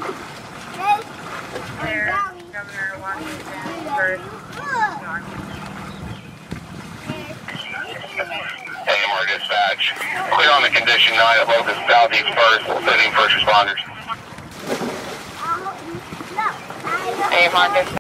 There, Governor Washington first. AMR dispatch. Clear on the condition 9 at Locust Southeast first, sending first responders. AMR dispatch.